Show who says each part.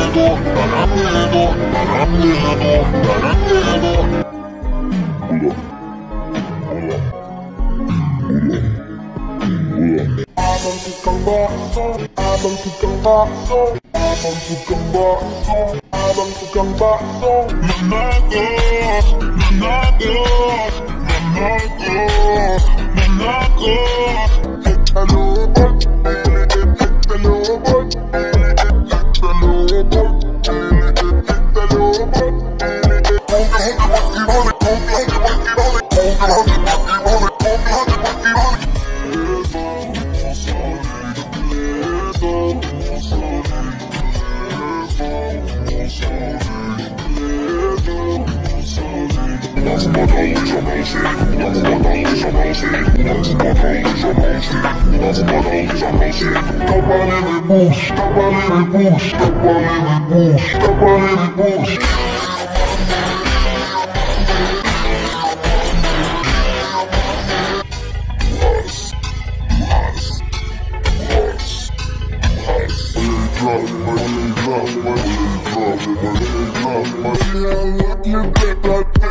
Speaker 1: Abang tukang bakso, abang tukang bakso, abang tukang bakso, abang tukang bakso. Nanakos, nanakos, nanakos, nanakos. Talubot, talubot, talubot, you get that